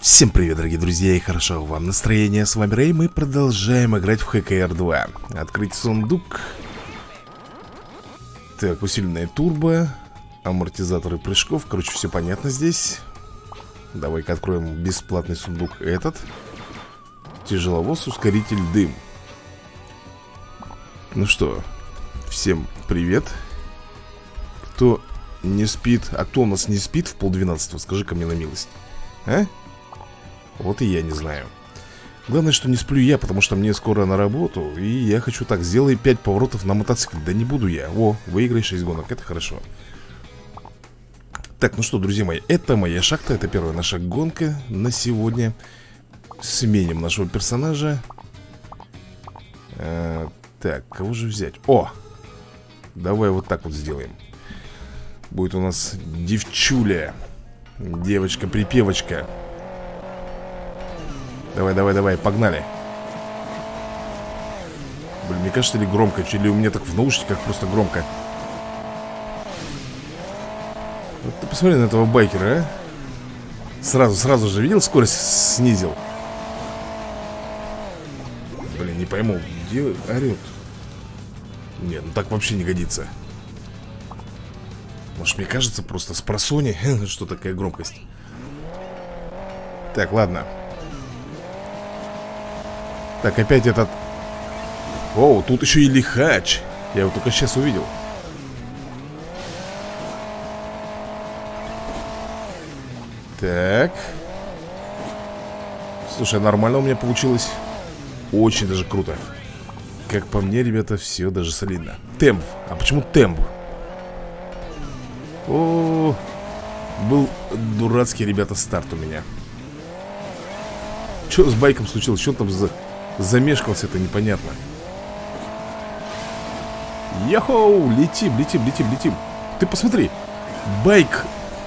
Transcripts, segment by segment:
Всем привет, дорогие друзья, и хорошо вам настроение. С вами Рэй, мы продолжаем играть в ХКР 2. Открыть сундук. Так, усиленная турбо, амортизаторы прыжков. Короче, все понятно здесь. Давай-ка откроем бесплатный сундук этот. Тяжеловоз, ускоритель, дым. Ну что, всем привет. Кто не спит, а кто у нас не спит в 11:30, скажи-ка мне на милость. А? Вот и я не знаю. Главное, что не сплю я, потому что мне скоро на работу. И я хочу так, сделай 5 поворотов на мотоцикле. Да не буду я. О, выиграй 6 гонок, это хорошо. Так, ну что, друзья мои, это моя шахта. Это первая наша гонка на сегодня. Сменим нашего персонажа. Так, кого же взять? О! Давай вот так вот сделаем. Будет у нас девчуля. Девочка-припевочка. Давай, давай, давай, погнали. Блин, мне кажется, или громко, или у меня так в наушниках просто громко. Вот ты посмотри на этого байкера, а. Сразу же, видел, скорость снизил. Блин, не пойму, где орет. Нет, ну так вообще не годится. Может, мне кажется, просто с просони, что такая громкость. Так, ладно. Так, опять этот... Оу, тут еще и лихач. Я его только сейчас увидел. Так. Слушай, нормально у меня получилось. Очень даже круто. Как по мне, ребята, все даже солидно. Темп. А почему темп? О, был дурацкий, ребята, старт у меня. Что с байком случилось? Что он там замешкался, это непонятно. Йохоу, летим. Ты посмотри, байк.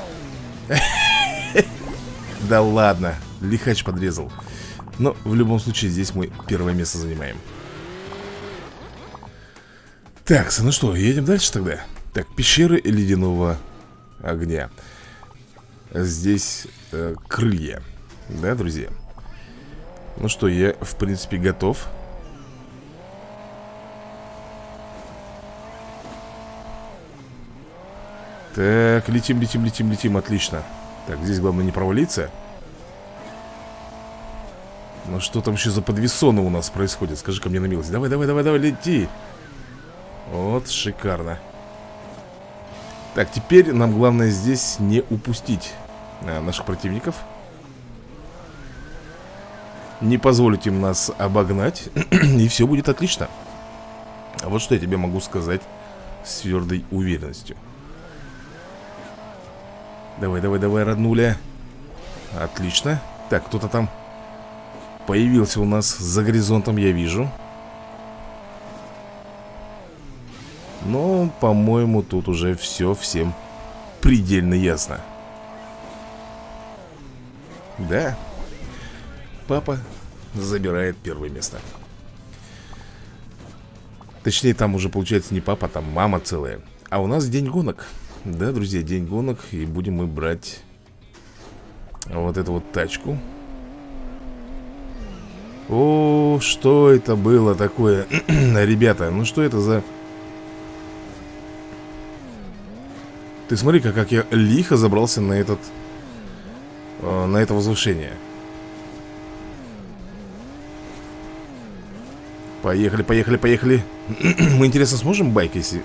Да ладно, лихач подрезал. Но в любом случае здесь мы первое место занимаем. Так, ну что, едем дальше тогда. Так, пещеры ледяного огня. Здесь крылья. Да, друзья? Ну что, я, в принципе, готов. Так, летим, отлично. Так, здесь главное не провалиться. Ну что там еще за подвессоны у нас происходит? Скажи-ка мне на милость. Давай, лети. Вот, шикарно. Так, теперь нам главное здесь не упустить наших противников. Не позволить им нас обогнать. И все будет отлично. А вот что я тебе могу сказать с твердой уверенностью. Давай, роднуля. Отлично. Так, кто-то там появился у нас за горизонтом, я вижу. Но, по-моему, тут уже все всем предельно ясно. Да. Папа забирает первое место. Точнее, там уже получается не папа, там мама целая. А у нас день гонок. Да, друзья, день гонок. И будем мы брать вот эту вот тачку. О, что это было такое? Ребята, ну что это за... Ты смотри-ка, как я лихо забрался на этот... на это возвышение. Поехали. Мы, интересно, сможем байк, если...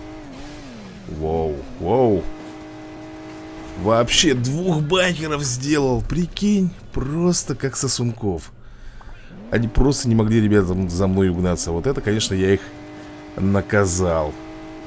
Воу. Вообще 2 байкеров сделал. Прикинь, просто как сосунков. Они просто не могли, ребята, за мной угнаться. Вот это, конечно, я их наказал.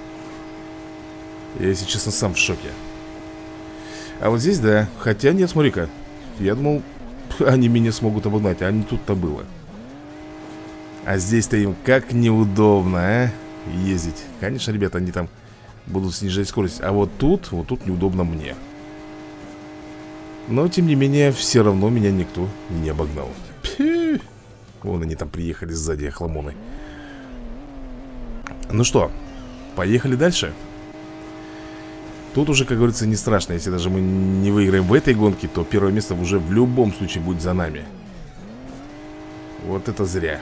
Я, если честно, сам в шоке. А вот здесь, да. Хотя нет, смотри-ка. Я думал, они меня смогут обогнать, а не тут-то было. А здесь-то им как неудобно, а, ездить. Конечно, ребята, они там будут снижать скорость. А вот тут неудобно мне. Но, тем не менее, все равно меня никто не обогнал. Пи. Вон они там приехали сзади, охламоны. Ну что, поехали дальше. Тут уже, как говорится, не страшно. Если даже мы не выиграем в этой гонке, то первое место уже в любом случае будет за нами. Вот это зря.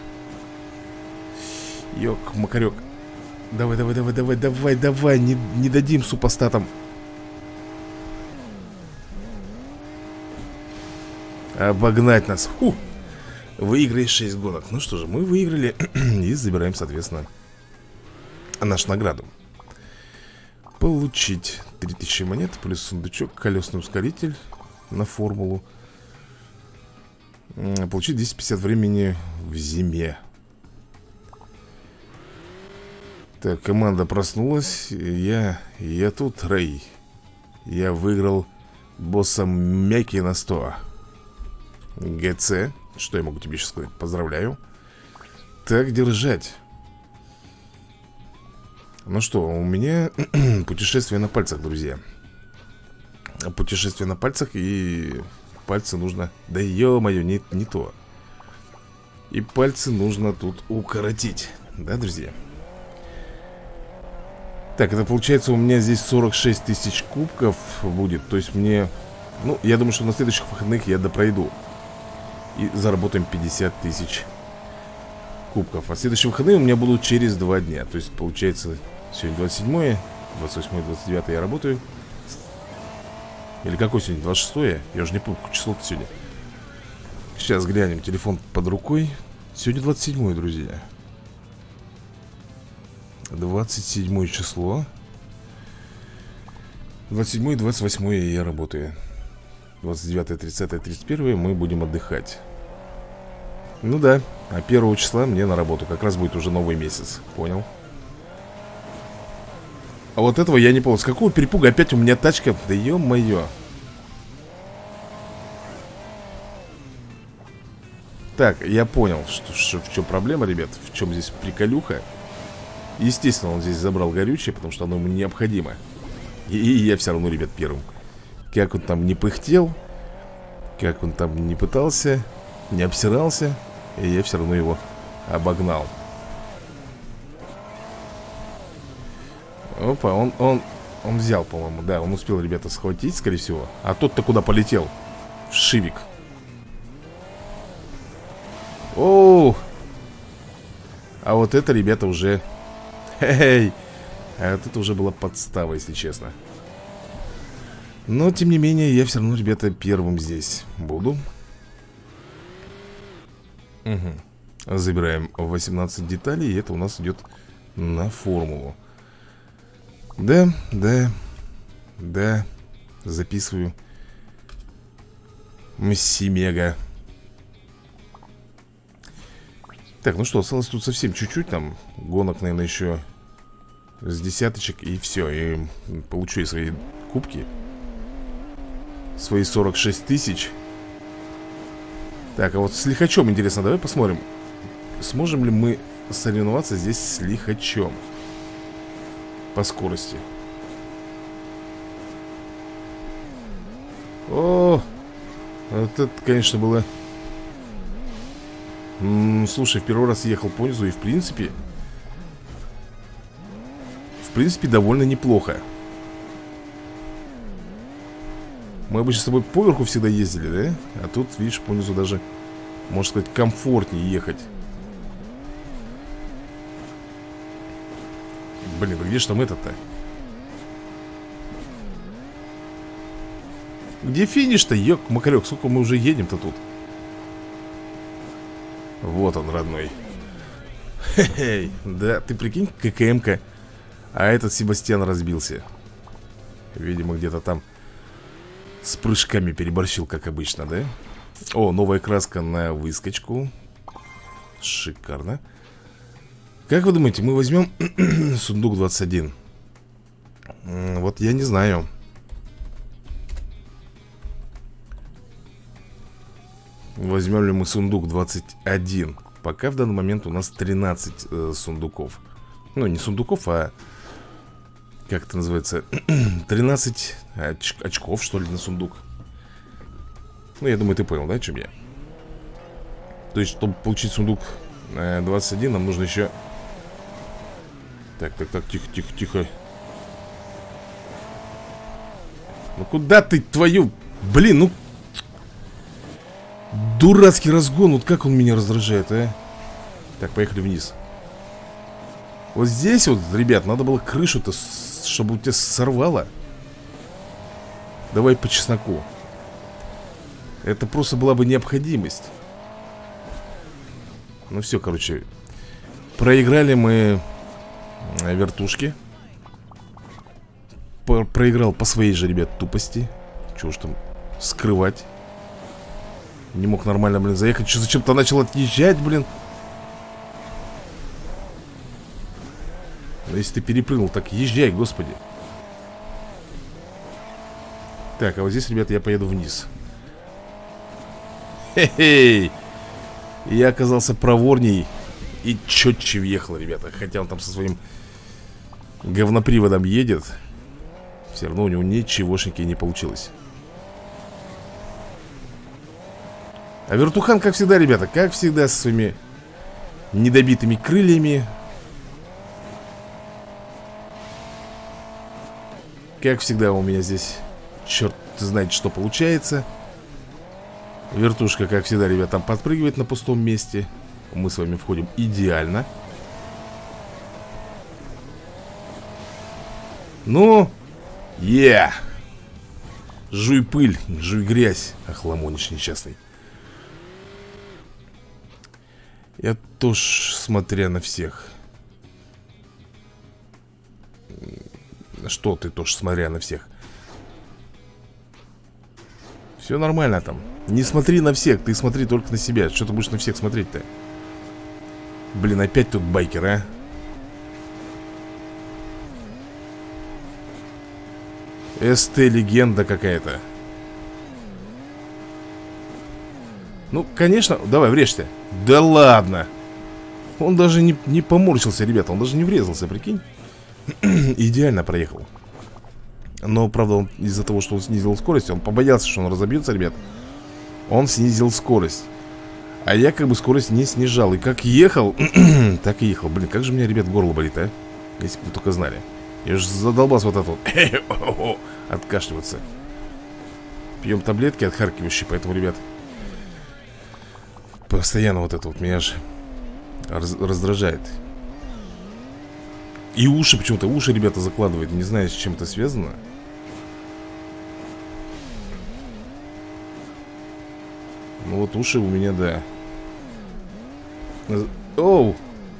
Ёк-макарёк. Давай, давай, давай, давай, давай, давай. Не дадим супостатам обогнать нас. Фу. Выиграли 6 гонок. Ну что же, мы выиграли. И забираем, соответственно, нашу награду. Получить 3000 монет, плюс сундучок, колесный ускоритель на формулу. Получить 250 времени в зиме. Так, команда проснулась. Я тут, Рэй. Я выиграл босса Мяки на 100. ГЦ. Что я могу тебе сейчас сказать? Поздравляю. Так держать. Ну что, у меня путешествие на пальцах, друзья. Путешествие на пальцах, и пальцы нужно... Да ё-моё, не то. И пальцы нужно тут укоротить. Да, друзья? Так, это получается у меня здесь 46 тысяч кубков будет. То есть мне... Ну, я думаю, что на следующих выходных я допройду. И заработаем 50 тысяч кубков. А следующие выходные у меня будут через 2 дня. То есть получается сегодня 27-е, 28-е, 29-е я работаю. Или какой сегодня? 26-е? Я уже не помню, какое число-то сегодня. Сейчас глянем, телефон под рукой. Сегодня 27-е, друзья. 27 число. 27, 28 я работаю. 29, 30, 31 мы будем отдыхать. Ну да, а 1 числа мне на работу. Как раз будет уже новый месяц. Понял. А вот этого я не понял. С какого перепуга опять у меня тачка? Да ё-моё. Так, я понял, что в чем проблема, ребят. В чем здесь приколюха. Естественно, он здесь забрал горючее, потому что оно ему необходимо. И я все равно, ребят, первым. Как он там не пыхтел, как он там не пытался, не обсирался, и я все равно его обогнал. Опа, он взял, по-моему. Да, он успел, ребята, схватить, скорее всего. А тот-то куда полетел? В шивик. Оу. А вот это, ребята, уже... Эй! А вот это уже была подстава, если честно. Но, тем не менее, я все равно, ребята, первым здесь буду. Угу. Забираем 18 деталей, и это у нас идет на формулу. Да, да, да. Записываю. Мега. Так, ну что, осталось тут совсем чуть-чуть. Там гонок, наверное, еще с десяточек. И все, и получу я свои кубки. Свои 46 тысяч. Так, а вот с лихачом интересно. Давай посмотрим, сможем ли мы соревноваться здесь с лихачом по скорости. О, вот это, конечно, было... Слушай, в первый раз ехал понизу, и в принципе, довольно неплохо. Мы обычно с тобой поверху всегда ездили, да? А тут, видишь, понизу даже, можно сказать, комфортнее ехать. Блин, а где ж там этот-то? Где финиш-то? Ёк-макарёк, сколько мы уже едем-то тут? Вот он, родной. Хе-хей, да, ты прикинь, ККМ-ка. А этот Себастьян разбился. Видимо, где-то там с прыжками переборщил, как обычно, да? О, новая краска на выскочку. Шикарно. Как вы думаете, мы возьмем сундук 21? Вот я не знаю. Возьмем ли мы сундук 21? Пока в данный момент у нас 13 сундуков. Ну, не сундуков, а... Как это называется? 13 очков, что ли, на сундук. Ну, я думаю, ты понял, да, о чем я? То есть, чтобы получить сундук 21, нам нужно еще... Так, тихо. Ну куда ты, твою... Блин, ну... Дурацкий разгон, вот как он меня раздражает, а? Так, поехали вниз. Вот здесь вот, ребят, надо было крышу-то, чтобы у тебя сорвало. Давай по чесноку. Это просто была бы необходимость. Ну все, короче. Проиграли мы вертушки. Проиграл по своей же, ребят, тупости. Чего ж там скрывать. Не мог нормально, блин, заехать. Что зачем-то начал отъезжать, блин. Но если ты перепрыгнул, так езжай, господи. Так, а вот здесь, ребята, я поеду вниз. Хе-хей. Я оказался проворней и четче въехал, ребята. Хотя он там со своим говноприводом едет. Все равно у него ничегошеньки не получилось. А вертухан, как всегда, ребята, как всегда, со своими недобитыми крыльями. Как всегда у меня здесь, черт знает, что получается. Вертушка, как всегда, ребят, там подпрыгивает на пустом месте. Мы с вами входим идеально. Ну, жуй пыль, жуй грязь, охламонич несчастный. Я тоже, смотря на всех. Что ты тоже, смотря на всех? Все нормально там. Не смотри на всех, ты смотри только на себя. Что ты будешь на всех смотреть-то? Блин, опять тут байкер, а? СТ-легенда какая-то. Ну, конечно, давай, врежься. Да ладно. Он даже не поморщился, ребята. Он даже не врезался, прикинь. Идеально проехал. Но, правда, он из-за того, что он снизил скорость, он побоялся, что он разобьется, ребят. Он снизил скорость. А я как бы скорость не снижал. И как ехал, так и ехал. Блин, как же у меня, ребят, горло болит, а? Если бы вы только знали. Я же задолбался вот это вот откашливаться. Пьем таблетки отхаркивающие, поэтому, ребят, постоянно вот это вот меня аж раздражает. И уши, почему-то уши, ребята, закладывает. Не знаю, с чем это связано. Ну вот уши у меня, да. Оу!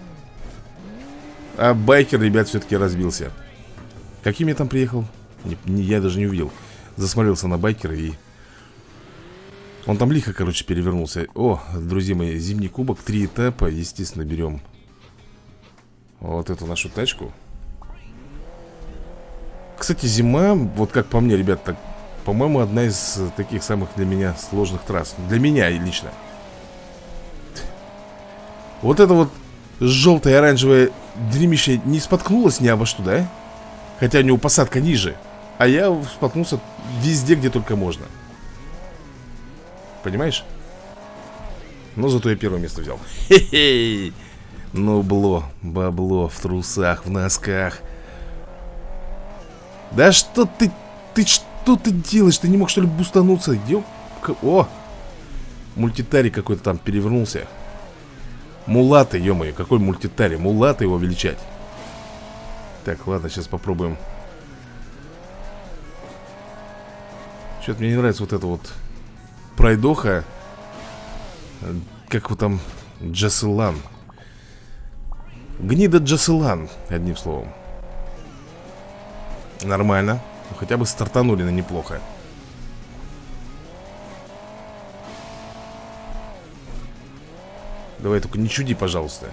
А байкер, ребят, все-таки разбился. Каким я там приехал? Я даже не увидел. Засмотрелся на байкера и... Он там лихо, короче, перевернулся. О, друзья мои, зимний кубок, 3 этапа. Естественно, берем вот эту нашу тачку. Кстати, зима, вот как по мне, ребят, так, по-моему, одна из таких самых для меня сложных трасс. Для меня лично. Вот это вот желтое оранжевое дерьмище не споткнулось ни обо что, да? Хотя у него посадка ниже. А я споткнулся везде, где только можно. Понимаешь? Но зато я первое место взял. Хе-хей. Ну, бабло в трусах, в носках. Да что ты... что ты делаешь? Ты не мог, что ли, бустануться? О! Мультитарий какой-то там перевернулся. Мулаты, ё-моё, какой мультитарий? Мулаты его величать. Так, ладно, сейчас попробуем. Что-то мне не нравится вот это вот пройдоха. Как вот там Джасылан. Гнида Джасылан, одним словом. Нормально. Ну, хотя бы стартанули на неплохо. Давай только не чуди, пожалуйста.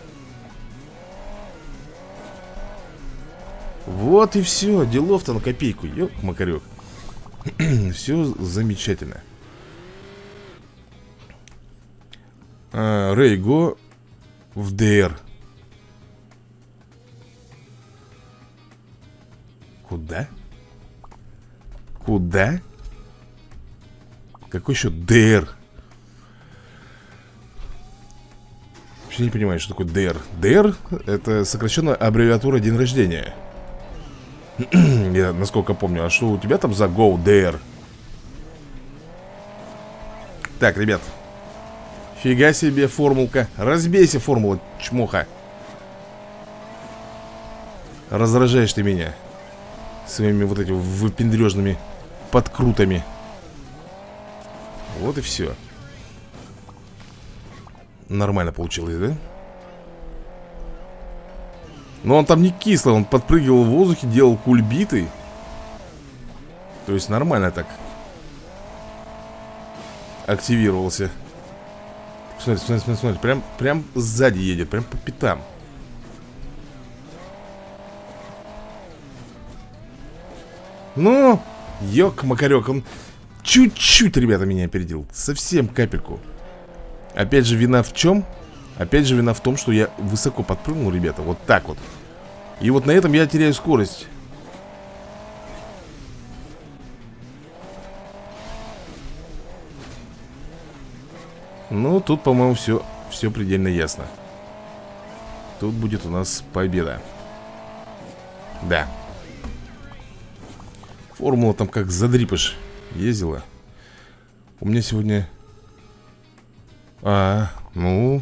Вот и все. Делов-то на копейку. Ёк-макарёк. Все замечательно. Рейго в ДР. Куда? Куда? Какой еще ДР? Вообще не понимаю, что такое ДР. ДР — это сокращенная аббревиатура день рождения. Я насколько помню. А что у тебя там за Go Dare? Так, ребят. Фига себе формулка. Разбейся, формула, чмоха. Раздражаешь ты меня своими вот этими выпендрежными подкрутами. Вот и все. Нормально получилось, да? Но он там не кислый, он подпрыгивал в воздухе, делал кульбиты. То есть нормально так активировался. Смотри, смотри, смотри, смотри. Прям сзади едет, прям по пятам. Ну, ёк-макарёк, он чуть-чуть, ребята, меня опередил. Совсем капельку. Опять же, вина в чем? Опять же, вина в том, что я высоко подпрыгнул, ребята. Вот так вот. И вот на этом я теряю скорость. Ну, тут, по-моему, все предельно ясно. Тут будет у нас победа. Да. Формула там как задрипыш ездила. У меня сегодня... ну...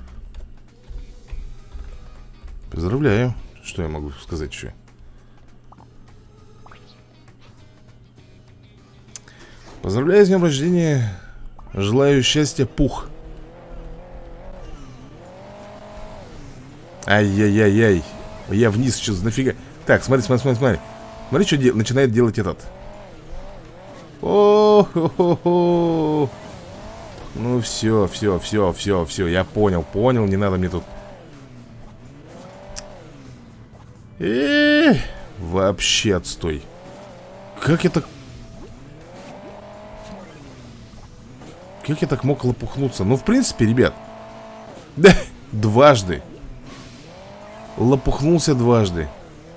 Поздравляю. Что я могу сказать еще? Поздравляю с днем рождения. Желаю счастья, Пух. Ай-яй-яй-яй. Я вниз сейчас, нафига. Так, смотри, смотри, смотри, смотри. Смотри, что начинает делать этот. О-хо-хо-хо. Ну все, все. Я понял, не надо мне тут. Вообще отстой. Как я так... Как я так мог лопухнуться? Ну, в принципе, ребят. Да, дважды. Лопухнулся дважды.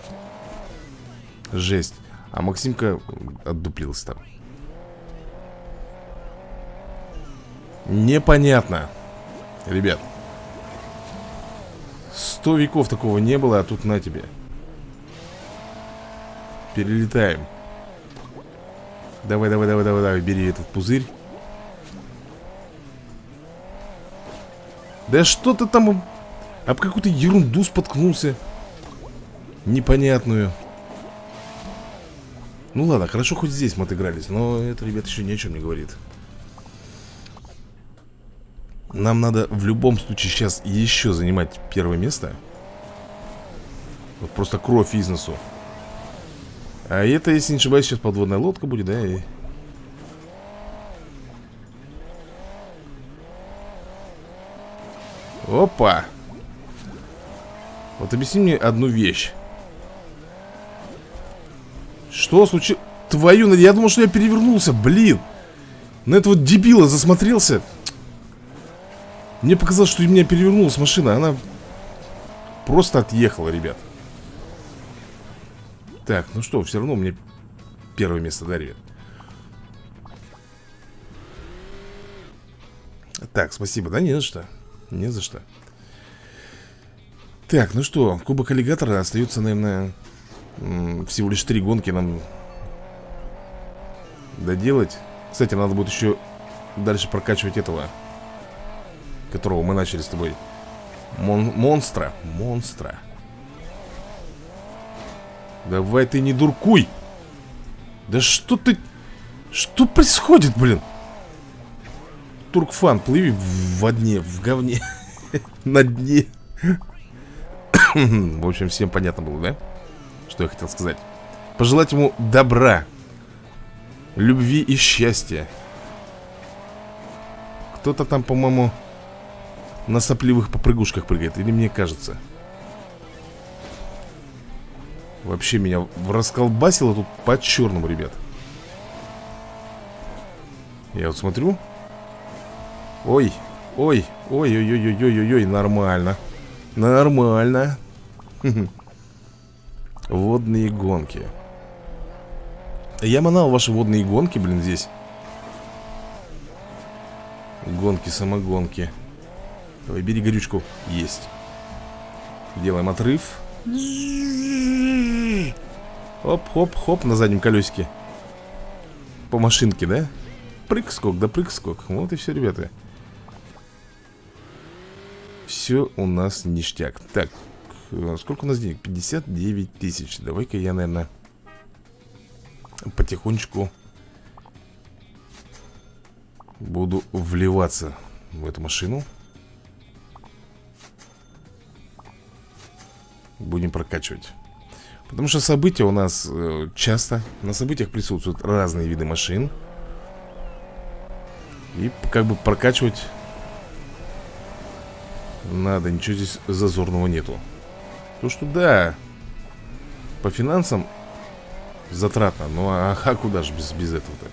Жесть. А Максимка отдуплился там. Непонятно. Ребят. 100 веков такого не было, а тут на тебе. Перелетаем. Давай, давай, давай, давай, давай. Бери этот пузырь. Да что ты там об какую-то ерунду споткнулся. Непонятную. Ну ладно, хорошо, хоть здесь мы отыгрались. Но это, ребят, еще ни о чем не говорит. Нам надо в любом случае сейчас еще занимать первое место. Вот просто кровь из носу. А это, если не ошибаюсь, сейчас подводная лодка будет, да? Опа! Вот объясни мне одну вещь. Что случилось? Твою, я думал, что я перевернулся, блин. На этого дебила засмотрелся. Мне показалось, что у меня перевернулась машина. Она просто отъехала, ребят. Так, ну что, все равно мне первое место, да, ребят? Так, спасибо, да, не за что. Не за что. Так, ну что, кубок аллигатора остается, наверное, всего лишь 3 гонки нам доделать. Кстати, надо будет еще дальше прокачивать этого, которого мы начали с тобой. Монстра. Давай ты не дуркуй. Да что ты... Что происходит, блин? Туркфан, плыви в дне, в говне. На дне. В общем, всем понятно было, да? Что я хотел сказать. Пожелать ему добра, любви и счастья. Кто-то там, по-моему, на сопливых попрыгушках прыгает. Или мне кажется. Вообще меня расколбасило тут по-черному, ребят. Я вот смотрю. Ой, ой, нормально. Нормально. Водные гонки. Я манал ваши водные гонки, блин, здесь. Гонки-самогонки. Давай, бери горючку. Есть. Делаем отрыв. Хоп-хоп-хоп на заднем колесике. По машинке, да? Прыг-скок, да прыг-скок. Вот и все, ребята. Все у нас ништяк. Так, сколько у нас денег? 59 тысяч. Давай-ка я, наверное, потихонечку буду вливаться в эту машину. Будем прокачивать. Потому что события у нас часто. На событиях присутствуют разные виды машин. И как бы прокачивать надо. Ничего здесь зазорного нету. То, что да, по финансам затратно. Ну а куда же без этого-то?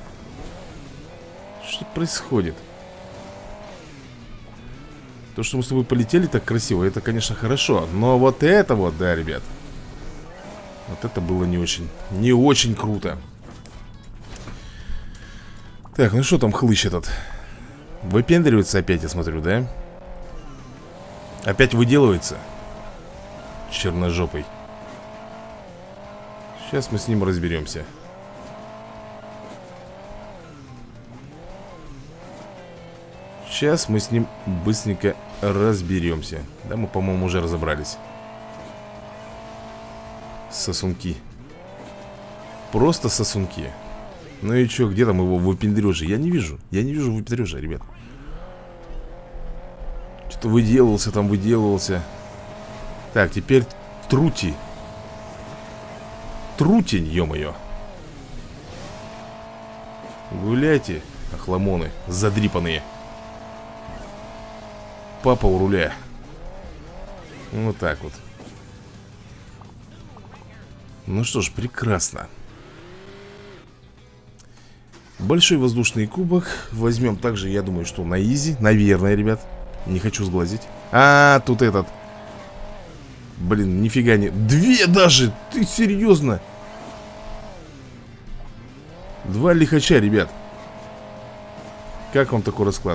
Что происходит? То, что мы с тобой полетели так красиво, это, конечно, хорошо. Но вот это вот, да, ребят, вот это было не очень круто. Так, ну что там хлыщ этот? Выпендривается опять, я смотрю, да? Опять выделывается. Черножопый. Сейчас мы с ним разберемся. Сейчас мы с ним быстренько разберемся. Да, мы, по-моему, уже разобрались. Сосунки. Просто сосунки. Ну и чё, где там его выпендрёжи? Я не вижу выпендрёжа, ребят. Что-то выделывался. Так, теперь трути. Трутень, ё-моё. Гуляйте, охламоны задрипанные. Папа у руля. Вот так вот. Ну что ж, прекрасно. Большой воздушный кубок. Возьмем также, я думаю, что на изи. Наверное, ребят. Не хочу сглазить. А, тут этот. Блин, нифига не... Две даже! Ты серьезно? Два лихача, ребят. Как вам такой расклад?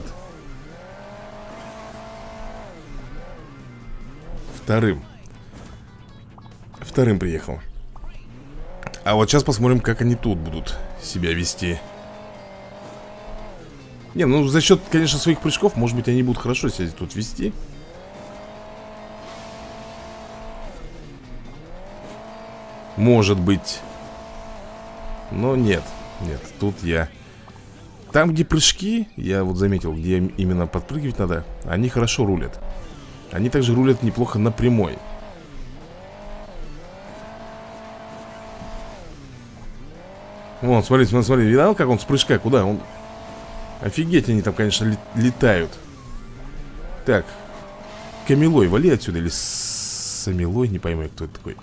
Вторым приехал. А вот сейчас посмотрим, как они тут будут себя вести. Не, ну за счет, конечно, своих прыжков, может быть, они будут хорошо себя тут вести. Может быть. Но нет, тут я... Там, где прыжки, я вот заметил, где именно подпрыгивать надо, они хорошо рулят. Они также рулят неплохо на прямой. Вон, смотрите, видал, как он с прыжка, куда он... Офигеть, они там, конечно, летают. Так, Камилой, вали отсюда. Или Самилой, не пойму, кто это такой.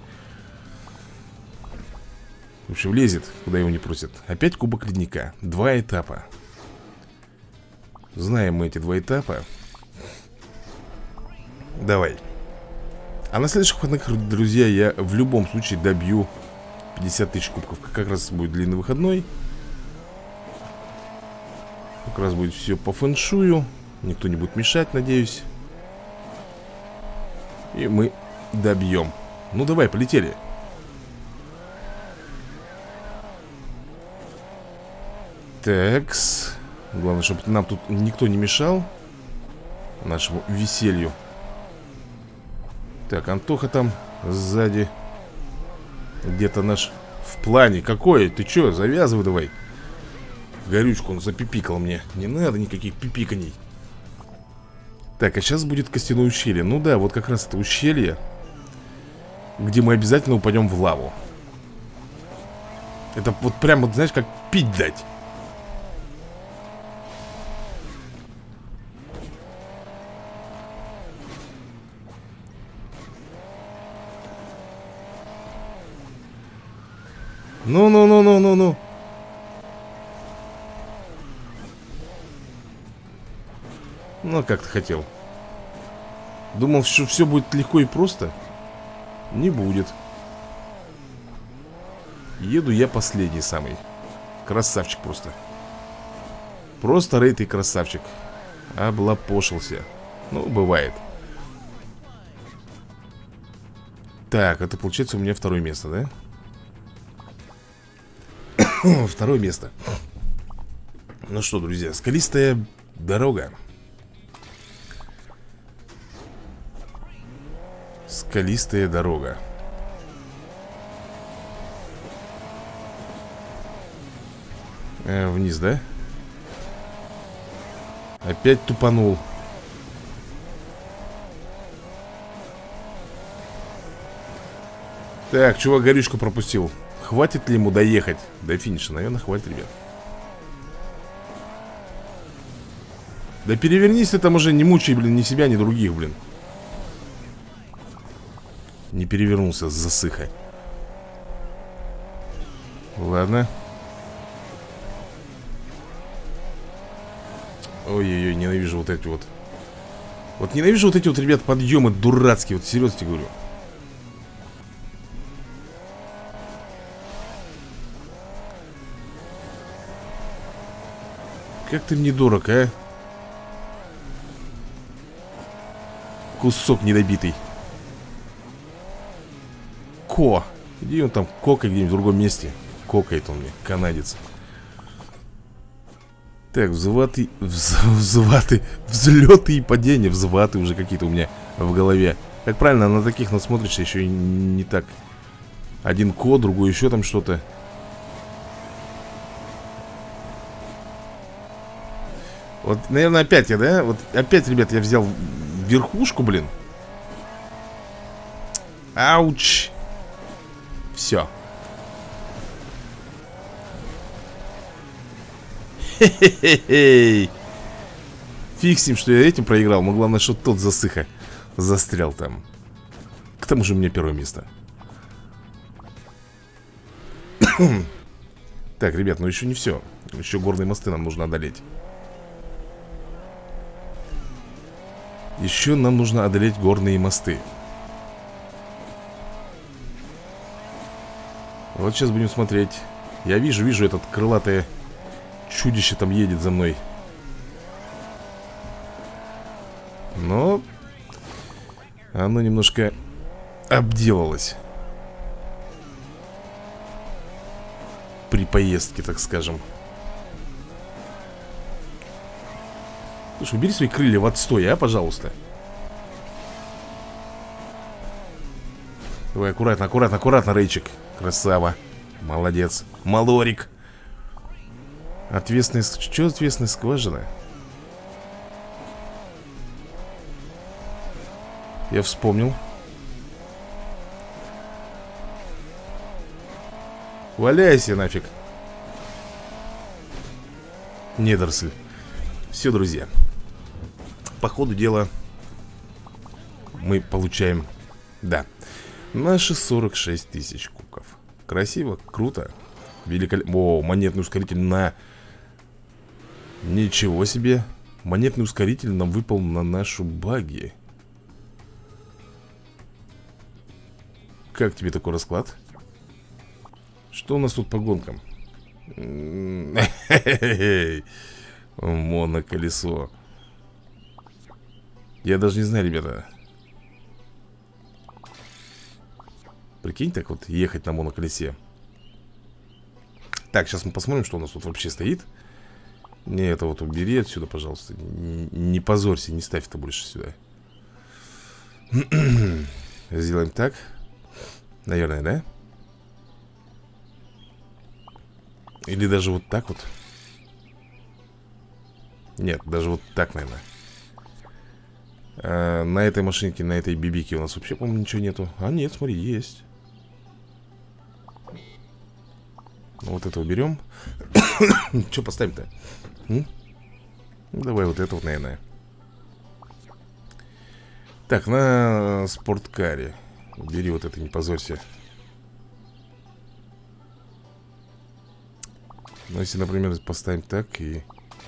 В общем, лезет, куда его не просят. Опять кубок ледника, 2 этапа. Знаем мы эти 2 этапа. Давай. А на следующих выходных, друзья, я в любом случае добью 50 тысяч кубков. Как раз будет длинный выходной. Как раз будет все по фэншую. Никто не будет мешать, надеюсь. И мы добьем. Ну давай, полетели. Такс. Главное, чтобы нам тут никто не мешал нашему веселью. Так, Антоха там сзади. Где-то наш в плане. Какой? Ты чё? Завязывай давай. Горючку он запипикал мне. Не надо никаких пипиканий. Так, а сейчас будет костяное ущелье. Ну да, вот как раз это ущелье, где мы обязательно упадем в лаву. Это вот прям, вот, знаешь, как пить дать. Ну. Ну, как ты хотел. Думал, что все будет легко и просто. Не будет. Еду я последний самый. Красавчик просто. Просто рейд и красавчик. Облапошился. Ну, бывает. Так, это получается у меня второе место, да? Второе место. Ну что, друзья, скалистая дорога. Скалистая дорога. Вниз, да? Опять тупанул. Так, чувак горючку пропустил. Хватит ли ему доехать до финиша? Наверное, хватит, ребят. Да перевернись ты там уже, не мучай, блин, ни себя, ни других, блин. Не перевернулся, засыха. Ладно. Ой-ой-ой, ненавижу вот эти вот. Вот ненавижу вот эти вот, ребят, подъемы дурацкие. Вот серьезно тебе говорю. Как ты мне дорог, а? Кусок недобитый. Ко. Где он там кокает где-нибудь в другом месте? Кокает он мне, канадец. Так, взлеты и падения. Взлеты уже какие-то у меня в голове. Как правильно, на таких насмотришься еще и не так. Один код, другой еще там что-то. Вот, наверное, опять я, да? Вот опять, ребят, я взял верхушку, блин. Ауч. Все. Хе-хе-хе-хей. Фиг с ним, что я этим проиграл. Но главное, что тот засыха застрял там. К тому же у меня первое место. Так, ребят, ну еще не все. Еще горные мосты нам нужно одолеть. Еще нам нужно одолеть горные мосты. Вот сейчас будем смотреть. Я вижу этот крылатое чудище там едет за мной. Но оно немножко обделалось при поездке, так скажем. Слушай, убери свои крылья в отстой, а, пожалуйста. Давай, аккуратно, аккуратно, аккуратно, Рейчик. Красава. Молодец. Малорик. Ответственная... Что ответственная скважина? Я вспомнил. Валяйся нафиг. Недоросль. Все, друзья. По ходу дела мы получаем, да, наши 46 тысяч кубков. Красиво, круто. Великолепно. О, монетный ускоритель на... Ничего себе. Монетный ускоритель нам выпал на нашу багги. Как тебе такой расклад? Что у нас тут по гонкам? Моноколесо. Я даже не знаю, ребята. Прикинь, так вот ехать на моноколесе. Так, сейчас мы посмотрим, что у нас тут вообще стоит. Не, это вот убери отсюда, пожалуйста. Не позорься, не ставь это больше сюда. Сделаем так. Наверное, да? Или даже вот так вот. Нет, даже вот так, наверное. На этой машинке, на этой бибике у нас вообще, по-моему, ничего нету. А нет, смотри, есть. Вот это уберем. Что поставим-то? Давай вот это вот, наверное. Так, на спорткаре. Убери вот это, не позорься. Ну, если, например, поставим так и...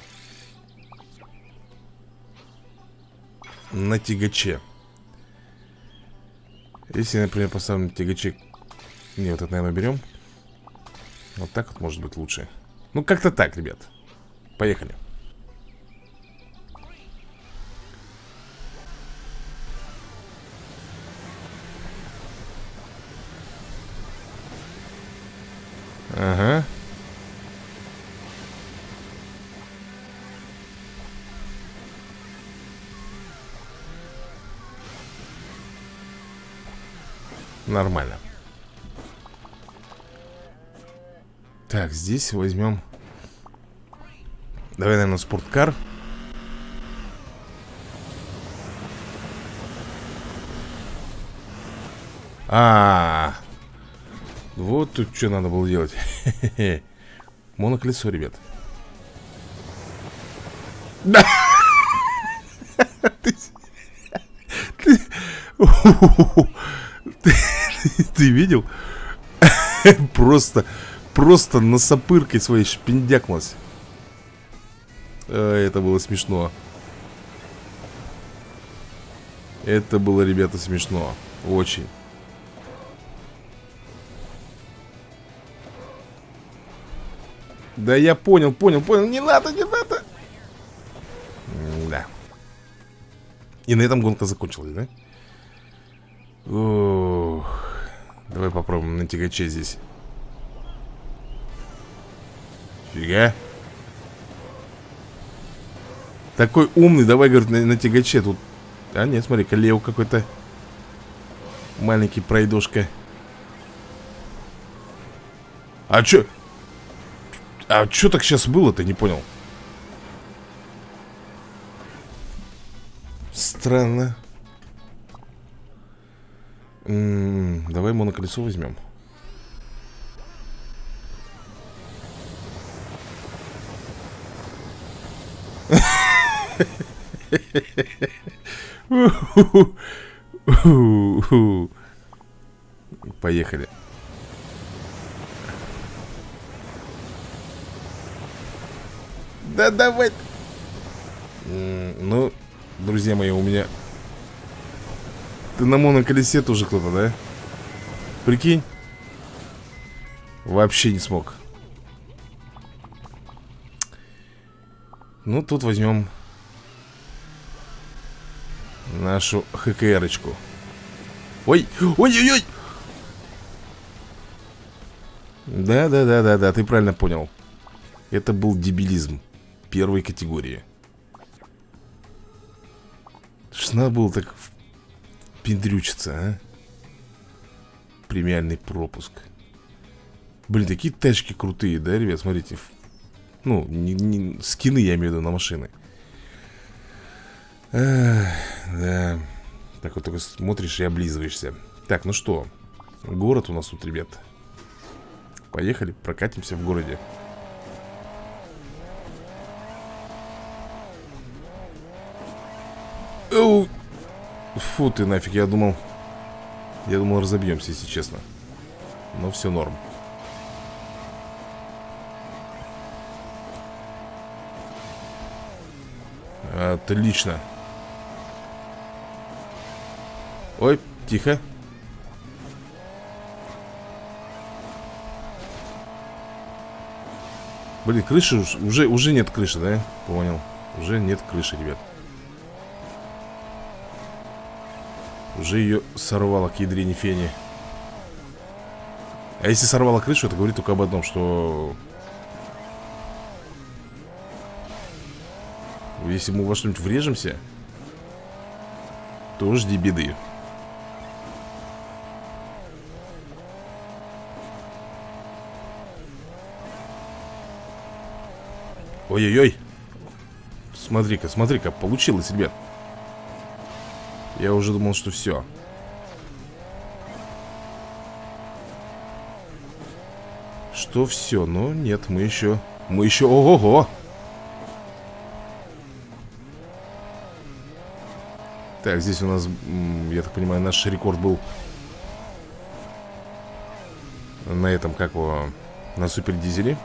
На тягаче. Если, например, поставим на тягаче... Не, вот это, наверное, берем. Вот так вот может быть лучше. Ну, как-то так, ребят. Поехали. Ага. Нормально. Так, здесь возьмем. Давай, наверное, спорткар. Вот тут что надо было делать. Моноколесо, ребят. Да. Ты видел? Просто носопыркой своей шпиндякнулась. Это было смешно. Это было, ребята, смешно. Очень. Да я понял. Не надо. Да. И на этом гонка закончилась, да? Ох. Давай попробуем на тягаче здесь. Фига. Такой умный, давай, говорит, на тягаче тут. А нет, смотри-ка, Лео какой-то. Маленький пройдошка. А чё так сейчас было-то, не понял. Странно. Давай моноколесо возьмем. Поехали. Да давай. Ну, друзья мои, у меня... Ты на моноколесе тоже кто-то, да? Прикинь. Вообще не смог. Ну, тут возьмем нашу ХКР-очку. Ой-ой-ой! Да, ты правильно понял. Это был дебилизм первой категории. Что надо было так пендрючиться, а? Премиальный пропуск. Блин, такие тачки крутые, да, ребят, смотрите. Ну, скины, я имею в виду, на машины. Да. Так вот только смотришь и облизываешься. Так, ну что, город у нас тут, ребят. Поехали, прокатимся в городе. Оу. Фу ты нафиг, я думал разобьемся, если честно. Но все норм. Отлично. Ой, тихо. Блин, крыши уже нет крыши, да? Понял. Уже нет крыши, ребят. Уже ее сорвало к ядрине фени. А если сорвало крышу, это говорит только об одном, что... Если мы во что-нибудь врежемся, то жди беды. Ой-ой-ой. Смотри-ка, получилось, ребят. Я уже думал, что все. Что все? Но нет, мы еще... Ого-го! Так, здесь у нас, я так понимаю, наш рекорд был на этом, как его, на супердизеле.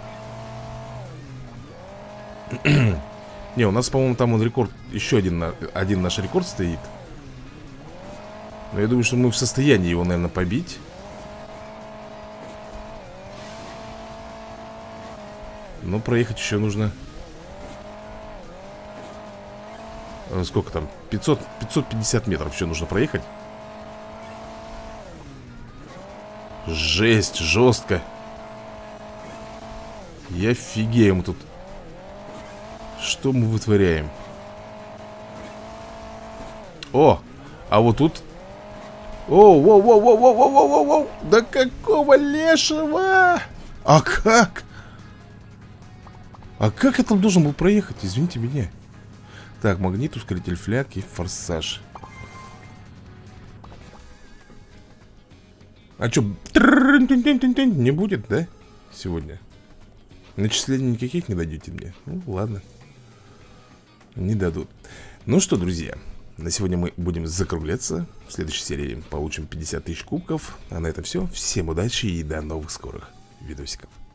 Не, у нас, по-моему, там он рекорд, еще один наш рекорд стоит. Но я думаю, что мы в состоянии его, наверное, побить. Но проехать еще нужно... Сколько там? 550 метров еще нужно проехать. Жесть, жестко. Я офигею мы тут. Что мы вытворяем? О, а вот тут Оу, воу, воу, воу, воу, воу, воу, воу, воу. Да какого лешего? А как? А как я там должен был проехать? Извините меня. Так, магнит, ускоритель фляг и форсаж. А чё? Не будет, да? Сегодня начислений никаких не дадите мне? Ну, ладно. Не дадут. Ну что, друзья, на сегодня мы будем закругляться. В следующей серии получим 50 тысяч кубков. А на этом все. Всем удачи и до новых скорых видосиков.